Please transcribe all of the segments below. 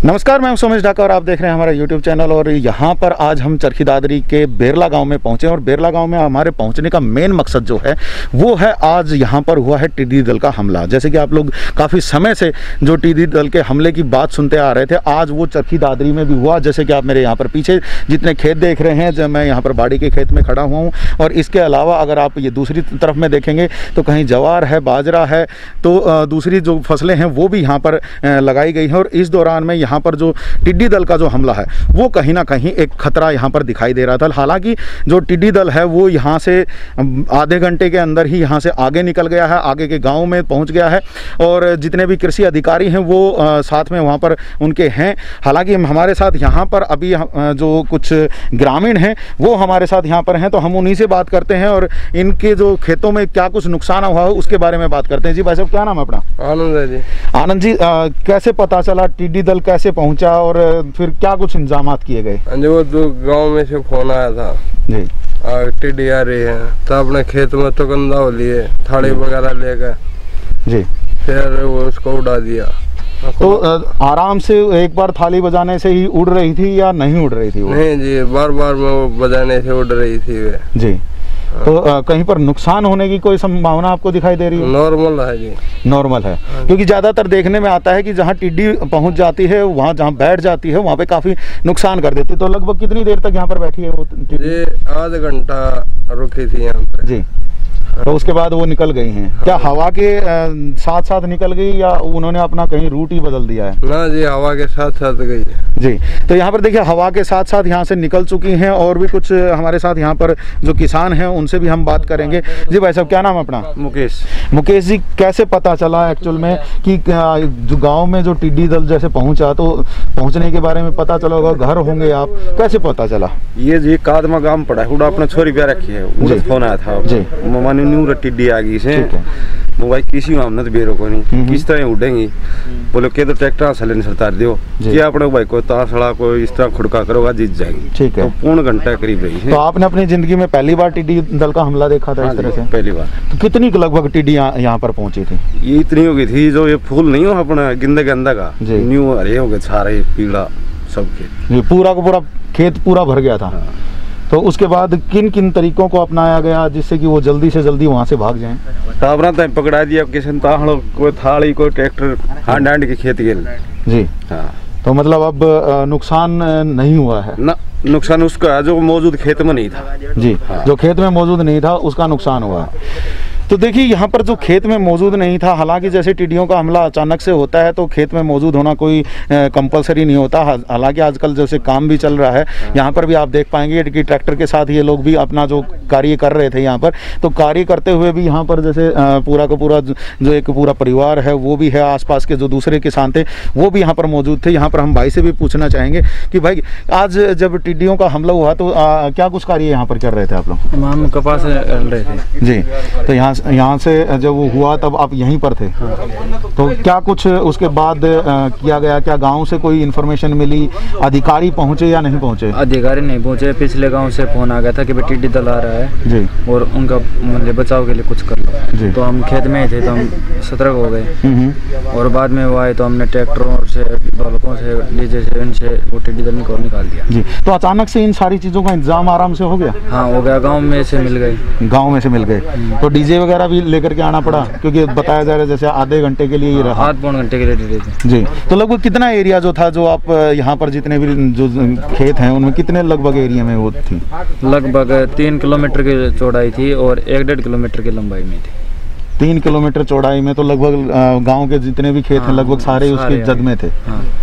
नमस्कार, मैं सोमेश ढाका और आप देख रहे हैं हमारा YouTube चैनल। और यहाँ पर आज हम चरखी दादरी के बेरला गांव में पहुँचे और बेरला गांव में हमारे पहुँचने का मेन मकसद जो है वो है आज यहाँ पर हुआ है टिड्डी दल का हमला। जैसे कि आप लोग काफ़ी समय से जो टिड्डी दल के हमले की बात सुनते आ रहे थे, आज वो चरखी दादरी में भी हुआ। जैसे कि आप मेरे यहाँ पर पीछे जितने खेत देख रहे हैं, जब मैं यहाँ पर बाड़ी के खेत में खड़ा हुआ हूँ, और इसके अलावा अगर आप ये दूसरी तरफ में देखेंगे तो कहीं जवार है, बाजरा है, तो दूसरी जो फसलें हैं वो भी यहाँ पर लगाई गई हैं। और इस दौरान में यहाँ पर जो टिड्डी दल का जो हमला है वो कहीं ना कहीं एक खतरा यहाँ पर दिखाई दे रहा था। हालांकि जो टिड्डी दल है वो यहाँ से आधे घंटे के अंदर ही यहाँ से आगे निकल गया है, आगे के गांव में पहुँच गया है, और जितने भी कृषि अधिकारी हैं वो साथ में वहाँ पर उनके हैं। हालांकि हमारे साथ यहाँ पर अभी जो कुछ ग्रामीण हैं वो हमारे साथ यहाँ पर हैं, तो हम उन्हीं से बात करते हैं और इनके जो खेतों में क्या कुछ नुकसान हुआ है उसके बारे में बात करते हैं। जी भाई साहब, क्या नाम है अपना? आनंद है जी। आनंद जी, कैसे पता चला टिड्डी दल कैसे पहुंचा और फिर क्या कुछ इंतजाम किए गए? वो तो गांव में से फोन आया था जी, टिड्डी आ रही है, तो अपने खेत में तो गंदा हो लिए, थाली वगैरह ले गए जी, फिर वो उसको उड़ा दिया। तो आराम से एक बार थाली बजाने से ही उड़ रही थी या नहीं उड़ रही थी वो? नहीं जी, बार बार में वो बजाने से उड़ रही थी वे जी। तो कहीं पर नुकसान होने की कोई संभावना आपको दिखाई दे रही है? नॉर्मल है जी, नॉर्मल है। क्योंकि ज़्यादातर देखने में आता है कि जहाँ टिड्डी पहुँच जाती है, वहाँ जहाँ बैठ जाती है वहाँ पे काफ़ी नुकसान कर देती है। तो लगभग कितनी देर तक यहाँ पर बैठी है वो टिड्डी? आधा घंटा रुकी थी यहाँ पे जी। तो उसके बाद वो निकल गई हैं। क्या हवा के साथ साथ निकल गई या उन्होंने अपना कहीं रूट ही बदल दिया है? ना जी, हवा के साथ साथ गई है जी। तो यहाँ पर देखिए हवा के साथ साथ यहाँ से निकल चुकी हैं। और भी कुछ हमारे साथ यहाँ पर जो किसान हैं उनसे भी हम बात करेंगे। जी भाई साहब, क्या नाम है अपना? मुकेश। मुकेश जी, कैसे पता चला एक्चुअल में कि जो गाँव में जो टिड्डी दल जैसे पहुँचा, तो पहुँचने के बारे में पता चला होगा, घर होंगे आप, कैसे पता चला? ये जी कादमा गांव पड़ा है, अपना छोरी प्यार रखी है, मुझे फोन आया था जी, न्यू टिड्डी आ गई से मोबाइल किसी हमने तो बेरो को नहीं किस तरह उड़ेंगी, बोलो के तो ट्रैक्टर सलेन सरतार दियो क्या अपने भाई को तासड़ा को इस तरह खुड़का करोगा जीत जाएगी। ठीक है। तो पूर्ण घंटा करीब रही है। तो आपने अपनी जिंदगी में पहली बार टिड्डी दल का हमला देखा था? इस तरह से पहली बार। तो कितनी लगभग टिड्डी यहाँ पर पहुंची थी? ये इतनी हो गई थी, जो ये फूल नहीं हो अपना गेंदा गेंदा का न्यू हरे हो गए, सारे पीला सबके, पूरा का पूरा खेत पूरा भर गया था। तो उसके बाद किन किन तरीकों को अपनाया गया जिससे कि वो जल्दी से जल्दी वहाँ से भाग जाएं? टावरा तक पकड़ा दिया, किसी ताहड़ो कोई थाली कोई ट्रैक्टर हांड हांड के खेत गेल जी। हाँ। तो मतलब अब नुकसान नहीं हुआ है ना? नुकसान उसका जो मौजूद खेत में नहीं था जी। हाँ। जो खेत में मौजूद नहीं था उसका नुकसान हुआ। तो देखिए यहाँ पर जो खेत में मौजूद नहीं था, हालांकि जैसे टिड्डियों का हमला अचानक से होता है तो खेत में मौजूद होना कोई कंपलसरी नहीं होता। हालांकि आजकल जैसे काम भी चल रहा है, यहाँ पर भी आप देख पाएंगे कि ट्रैक्टर के साथ ये लोग भी अपना जो कार्य कर रहे थे यहाँ पर, तो कार्य करते हुए भी यहाँ पर जैसे पूरा का पूरा जो एक पूरा परिवार है वो भी है, आसपास के जो दूसरे किसान थे वो भी यहाँ पर मौजूद थे। यहाँ पर हम भाई से भी पूछना चाहेंगे कि भाई आज जब टिड्डियों का हमला हुआ तो क्या कुछ कार्य यहाँ पर कर रहे थे आप लोग? हम कपास डाल रहे थे जी। तो यहाँ से जब वो हुआ तब आप यहीं पर थे? तो क्या कुछ उसके बाद किया गया? क्या गांव से कोई इन्फॉर्मेशन मिली? अधिकारी पहुंचे या नहीं पहुंचे? अधिकारी नहीं पहुंचे, पिछले गांव से फोन आ गया था कि टिड्डी दल आ रहा है जी, और उनका मतलब बचाव के लिए कुछ कर लो। तो हम खेत में थे तो हम सतर्क हो गए, और बाद में वो आए तो हमने ट्रैक्टरों से, ढोलकों से, डीजे से, इनसे वो टिड्डी दल को निकाल दिया जी। तो अचानक से इन सारी चीज़ों का इंतजाम आराम से हो गया? हाँ, हो गया। गाँव में से मिल गए। गाँव में से मिल गए। तो डीजे वगैरह भी लेकर के आना पड़ा? क्योंकि बताया जा रहा है जैसे आधे घंटे के लिए ही रहा। आध पौन घंटे के लिए डीजे थे जी। तो लगभग कितना एरिया जो था, जो आप यहाँ पर जितने भी जो खेत हैं उनमें कितने लगभग एरिया में वो थी? लगभग 3 किलोमीटर की चौड़ाई थी और 1-1.5 किलोमीटर की लंबाई में थी। 3 किलोमीटर चौड़ाई में तो लगभग गांव के जितने भी खेत हैं लगभग सारे उसके जद में थे।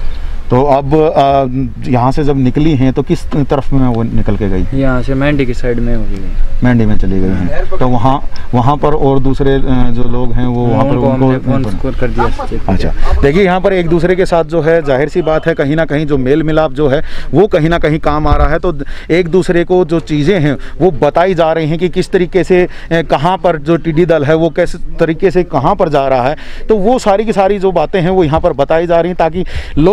तो अब यहाँ से जब निकली हैं तो किस तरफ में वो निकल के गई? यहाँ से मंडी की साइड में होगी, मंडी में चली गई हैं। तो वहाँ पर और दूसरे जो लोग हैं वो वहाँ पर उनको फोन कर दिया। अच्छा, देखिए यहाँ पर एक दूसरे के साथ जो है जाहिर सी बात है कहीं ना कहीं जो मेल मिलाप जो है वो कहीं ना कहीं काम आ रहा है। तो एक दूसरे को जो चीज़ें हैं वो बताई जा रही हैं कि किस तरीके से कहाँ पर जो टिड्डी दल है वो किस तरीके से कहाँ पर जा रहा है। तो वो सारी की सारी जो बातें हैं वो यहाँ पर बताई जा रही हैं ताकि लोगों का जो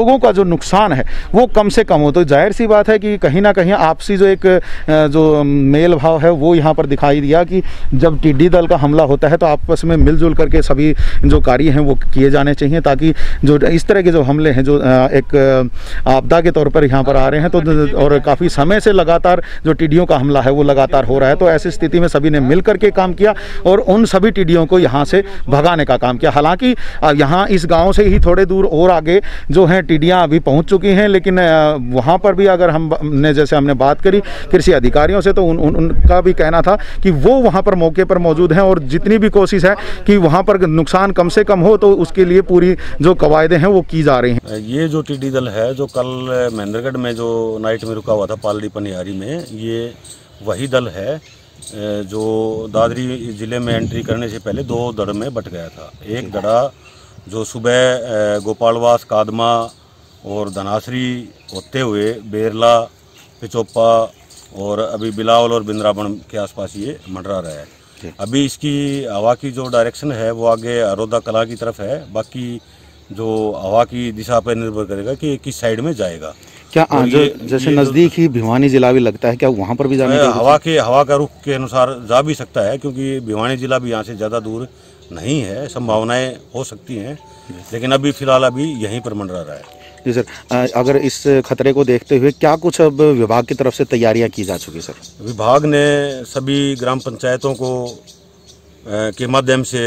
नुकसान है वो कम से कम हो। तो जाहिर सी बात है कि कहीं ना कहीं आपसी जो एक जो मेल भाव है वो यहाँ पर दिखाई दिया कि जब टिड्डी दल का हमला होता है तो आपस में मिलजुल करके सभी जो कार्य हैं वो किए जाने चाहिए, ताकि जो इस तरह के जो हमले हैं जो एक आपदा के तौर पर यहाँ पर आ रहे हैं तो और काफ़ी समय से लगातार जो टिड्डियों का हमला है वो लगातार हो रहा है, तो ऐसी स्थिति में सभी ने मिल करके काम किया और उन सभी टिड्डियों को यहाँ से भगाने का काम किया। हालांकि यहाँ इस गांव से ही थोड़े दूर और आगे जो हैं टिड्डियाँ अभी पहुँच चुकी हैं, लेकिन वहाँ पर भी अगर हमने जैसे हमने बात करी कृषि अधिकारियों से तो उनका भी कहना था कि वो वहाँ पर मौके पर मौजूद हैं और जितनी भी कोशिश है कि वहाँ पर नुकसान कम से कम हो तो उसके लिए पूरी जो कवायदें हैं वो की जा रही हैं। ये जो टिड्डी दल है जो कल महेंद्रगढ़ में जो नाइट में रुका हुआ था पालड़ी पनिहारी में, ये वही दल है जो दादरी ज़िले में एंट्री करने से पहले 2 दड़ में बट गया था। एक दड़ा जो सुबह गोपालवास, कादमा और धनासरी होते हुए बेरला, पिचोपा और अभी बिलावल और बिंद्रावन के आसपास ये मंडरा रहा है। अभी इसकी हवा की जो डायरेक्शन है वो आगे अरोदा कला की तरफ है, बाकी जो हवा की दिशा पर निर्भर करेगा कि किस साइड में जाएगा। क्या जैसे नज़दीक ही भिवानी जिला भी लगता है, क्या वहाँ पर भी जाने हवा का रुख के अनुसार जा भी सकता है, क्योंकि भिवानी जिला भी यहाँ से ज़्यादा दूर नहीं है, संभावनाएं हो सकती हैं, लेकिन अभी फिलहाल अभी यहीं पर मंडरा रहा है। जी सर, अगर इस खतरे को देखते हुए क्या कुछ अब विभाग की तरफ से तैयारियां की जा चुकी सर? विभाग ने सभी ग्राम पंचायतों को के माध्यम से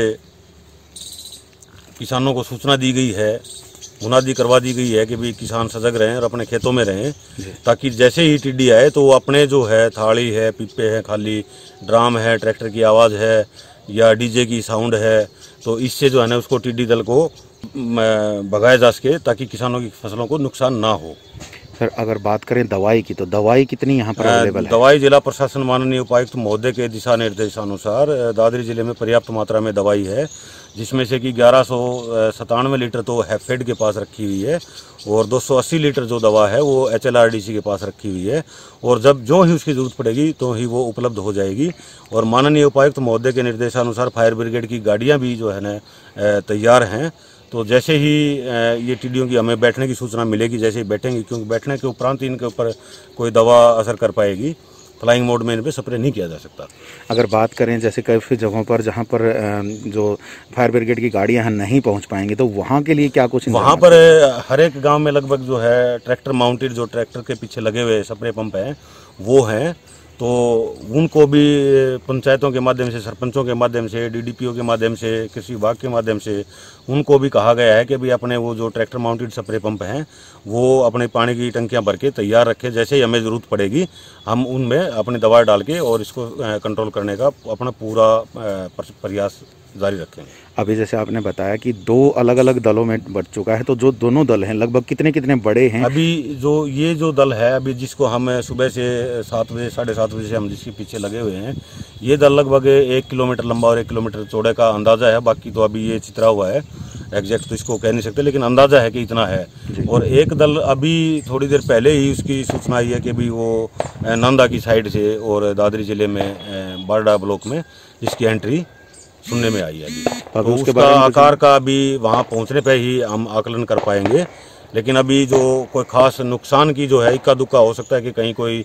किसानों को सूचना दी गई है, मुनादी करवा दी गई है कि भी किसान सजग रहें और अपने खेतों में रहें, ताकि जैसे ही टिड्डी आए तो वो अपने जो है थाली है, पीपे हैं, खाली ड्राम है, ट्रैक्टर की आवाज़ है या डीजे की साउंड है, तो इससे जो है ना उसको टिड्डी दल को भगाया जा सके ताकि किसानों की फसलों को नुकसान ना हो। सर अगर बात करें दवाई की, तो दवाई कितनी यहाँ पर अवेलेबल है? दवाई जिला प्रशासन माननीय उपायुक्त महोदय के दिशा निर्देशानुसार दादरी जिले में पर्याप्त मात्रा में दवाई है, जिसमें से कि 1197 लीटर तो हैफेड के पास रखी हुई है और 280 लीटर जो दवा है वो HLRDC के पास रखी हुई है, और जब जो ही उसकी ज़रूरत पड़ेगी तो ही वो उपलब्ध हो जाएगी। और माननीय उपायुक्त महोदय के निर्देशानुसार फायर ब्रिगेड की गाड़ियाँ भी जो है ना तैयार हैं, तो जैसे ही ये टिड्डियों की हमें बैठने की सूचना मिलेगी, जैसे ही बैठेंगी, क्योंकि बैठने के उपरांत इनके ऊपर कोई दवा असर कर पाएगी, फ्लाइंग मोड में इन पर स्प्रे नहीं किया जा सकता। अगर बात करें जैसे कई जगहों पर जहां पर जो फायर ब्रिगेड की गाड़ियां नहीं पहुंच पाएंगी, तो वहां के लिए क्या कुछ? वहां पर हर एक गांव में लगभग जो है ट्रैक्टर माउंटेड, जो ट्रैक्टर के पीछे लगे हुए स्प्रे पंप हैं वो हैं, तो उनको भी पंचायतों के माध्यम से, सरपंचों के माध्यम से, DDPO के माध्यम से, कृषि विभाग के माध्यम से उनको भी कहा गया है कि भी अपने वो जो ट्रैक्टर माउंटेड स्प्रे पंप हैं वो अपने पानी की टंकियां भर के तैयार रखें, जैसे ही हमें ज़रूरत पड़ेगी हम उनमें अपनी दवा डाल के और इसको कंट्रोल करने का अपना पूरा प्रयास जारी रखेंगे। अभी जैसे आपने बताया कि 2 अलग अलग दलों में बढ़ चुका है, तो जो दोनों दल हैं लगभग कितने बड़े हैं? अभी ये जो दल है अभी जिसको हम सुबह से 7 बजे 7:30 बजे से हम जिसके पीछे लगे हुए हैं, ये दल लगभग 1 किलोमीटर लंबा और 1 किलोमीटर चौड़े का अंदाज़ा है, बाकी तो अभी ये चित्रा हुआ है, एग्जैक्ट तो इसको कह नहीं सकते, लेकिन अंदाज़ा है कि इतना है। और एक दल अभी थोड़ी देर पहले ही उसकी सूचना आई है कि भी वो नंदा की साइड से और दादरी ज़िले में बारडा ब्लॉक में जिसकी एंट्री सुनने में आई है अभी, तो उसका आकार का अभी वहाँ पहुँचने पे ही हम आकलन कर पाएंगे, लेकिन अभी जो कोई खास नुकसान की जो है इक्का दुक्का हो सकता है कि कहीं कोई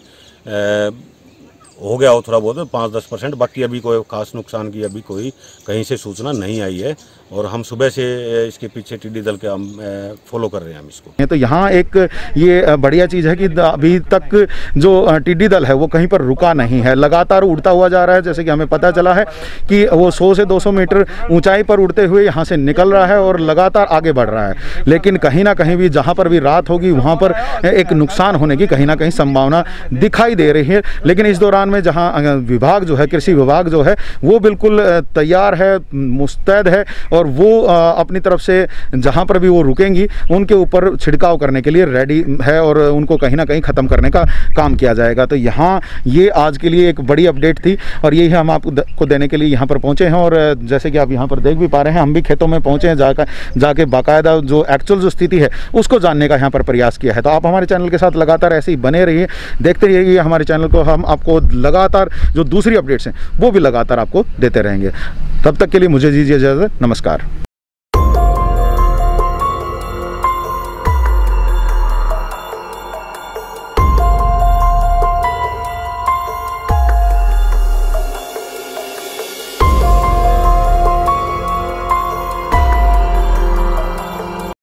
हो गया हो थोड़ा बहुत 5-10%, बाकी अभी कोई खास नुकसान की अभी कोई कहीं से सूचना नहीं आई है, और हम सुबह से इसके पीछे टिड्डी दल के हम फॉलो कर रहे हैं हम इसको। तो यहाँ एक ये बढ़िया चीज़ है कि अभी तक जो टिड्डी दल है वो कहीं पर रुका नहीं है, लगातार उड़ता हुआ जा रहा है। जैसे कि हमें पता चला है कि वो 100 से 200 मीटर ऊंचाई पर उड़ते हुए यहाँ से निकल रहा है और लगातार आगे बढ़ रहा है, लेकिन कहीं ना कहीं भी जहाँ पर भी रात होगी वहाँ पर एक नुकसान होने की कहीं ना कहीं संभावना दिखाई दे रही है। लेकिन इस दौरान में जहाँ विभाग जो है, कृषि विभाग जो है वो बिल्कुल तैयार है, मुस्तैद है, और वो अपनी तरफ से जहाँ पर भी वो रुकेंगी उनके ऊपर छिड़काव करने के लिए रेडी है और उनको कहीं ना कहीं ख़त्म करने का काम किया जाएगा। तो यहाँ ये आज के लिए एक बड़ी अपडेट थी और यही हम आपको देने के लिए यहाँ पर पहुँचे हैं। और जैसे कि आप यहाँ पर देख भी पा रहे हैं, हम भी खेतों में पहुँचे हैं, जाके बाकायदा जो एक्चुअल जो स्थिति है उसको जानने का यहाँ पर प्रयास किया है। तो आप हमारे चैनल के साथ लगातार ऐसे ही बने रहिए, देखते रहिए हमारे चैनल को। हम आपको लगातार जो दूसरी अपडेट्स हैं वो भी लगातार आपको देते रहेंगे। तब तक के लिए मुझे दीजिए इजाज़त, नमस्कार।